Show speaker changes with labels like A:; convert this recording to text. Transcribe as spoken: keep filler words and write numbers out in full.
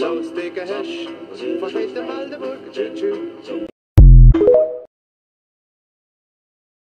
A: So stick a hash, for straight to Valdeburg, choo choo.